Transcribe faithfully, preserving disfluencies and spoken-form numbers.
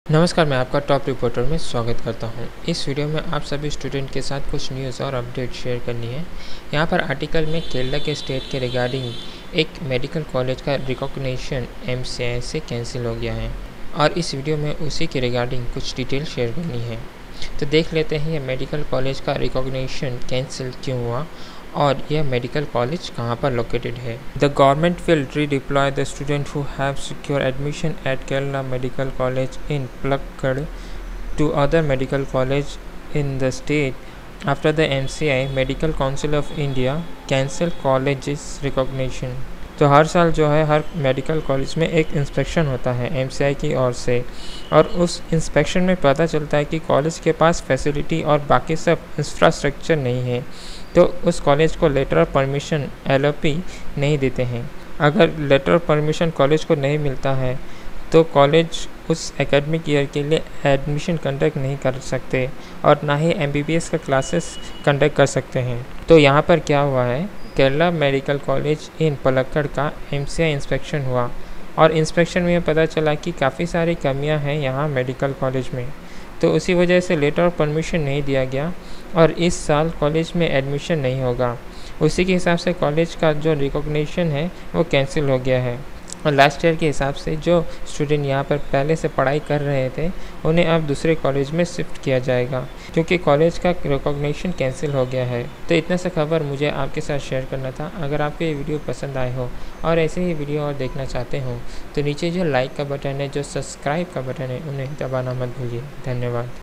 नमस्कार, मैं आपका टॉप रिपोर्टर में स्वागत करता हूं। इस वीडियो में आप सभी स्टूडेंट के साथ कुछ न्यूज़ और अपडेट शेयर करनी है। यहां पर आर्टिकल में केरला के स्टेट के रिगार्डिंग एक मेडिकल कॉलेज का रिकॉग्निशन एम सी आई से कैंसिल हो गया है और इस वीडियो में उसी के रिगार्डिंग कुछ डिटेल शेयर करनी है। तो देख लेते हैं यह मेडिकल कॉलेज का रिकॉग्निशन कैंसिल क्यों हुआ और यह मेडिकल कॉलेज कहाँ पर लोकेटेड है। The government will redeploy the student who have secure admission at Kerala medical college in Palakkad to other medical college in the state after the M C I medical council of India cancel colleges recognition. तो हर साल जो है हर medical college में एक inspection होता है M C आई की ओर से और उस इंस्पेक्शन में पता चलता है कि कॉलेज के पास फैसिलिटी और बाकी सब इंफ्रास्ट्रक्चर नहीं है, तो उस कॉलेज को letter of permission L O P नहीं देते हैं। अगर लेटर ऑफ परमिशन कॉलेज को नहीं मिलता है तो कॉलेज उस एकेडमिक ईयर के लिए एडमिशन कंडक्ट नहीं कर सकते और ना ही एम बी बी एस का क्लासेस कंडक्ट कर सकते हैं। तो यहाँ पर क्या हुआ है, Kerala medical college in Palakkad का एम सी आई इंस्पेक्शन हुआ और इंस्पेक्शन में पता चला कि काफ़ी सारी कमियां हैं यहाँ मेडिकल कॉलेज में, तो उसी वजह से लेटर ऑफ परमिशन नहीं दिया गया और इस साल कॉलेज में एडमिशन नहीं होगा। उसी के हिसाब से कॉलेज का जो रिकॉग्निशन है वो कैंसिल हो गया है और लास्ट ईयर के हिसाब से जो स्टूडेंट यहाँ पर पहले से पढ़ाई कर रहे थे उन्हें अब दूसरे कॉलेज में शिफ्ट किया जाएगा क्योंकि कॉलेज का रिकॉग्निशन कैंसिल हो गया है। तो इतना सा खबर मुझे आपके साथ शेयर करना था। अगर आपको ये वीडियो पसंद आए हो और ऐसे ही वीडियो और देखना चाहते हो तो नीचे जो लाइक का बटन है, जो सब्सक्राइब का बटन है, उन्हें दबाना मत भूलिए। धन्यवाद।